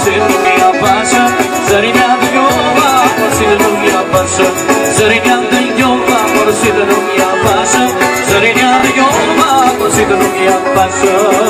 Zerina pasa, zerina de yoga, por si de ya pasa. Zerina de yoga, por si de ya pasa. Zerina de yoga, por si de ya pasa.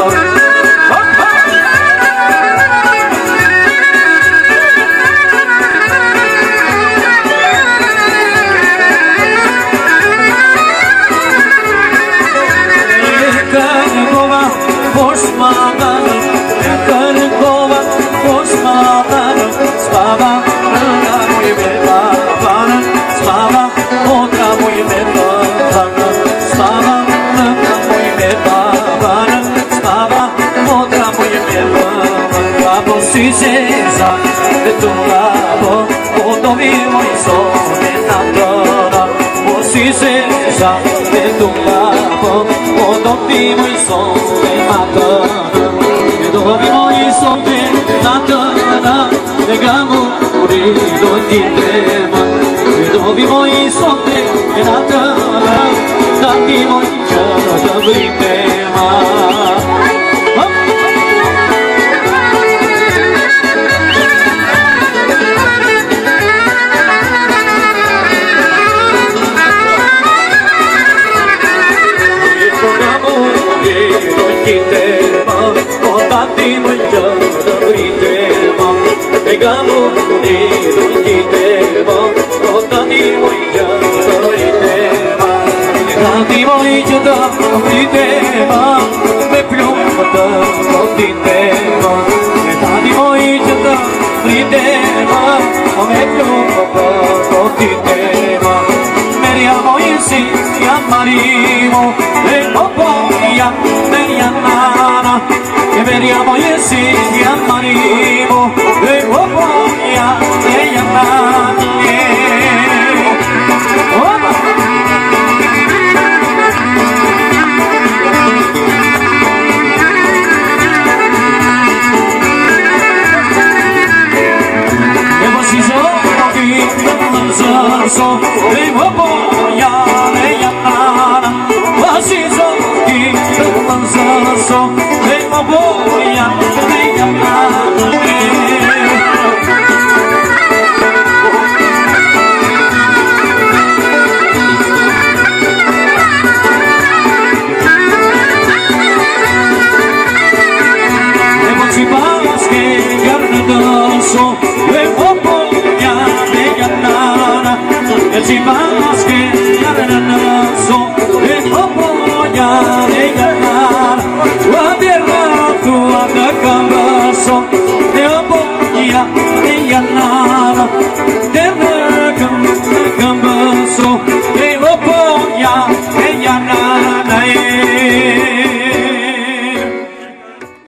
Si senza de tu lado, cuando vivo y soy enamorada. Oh, si senza de tu lado, cuando vivo y soy enamorada. Cuando vivo y soy enamorada, dejamos muriendo en ti tema. Cuando vivo y soy enamorada, también voy a abrir tema. Timo yo britemo, pegamo unido kitemo, timo yo britemo, timo yo britemo, me plumo timo, timo yo britemo, me plumo timo, meriamo insieme a marimo, e opoia merianana. Que veníamos y así y amarimo de Boboya de Yamane. Hemos sido so de Boboya de Yamana. Así son y so de Boboya de Yamana. Emotivas que gardanço de Boboya de Yamana. Emotivas que gardanço de Boboya.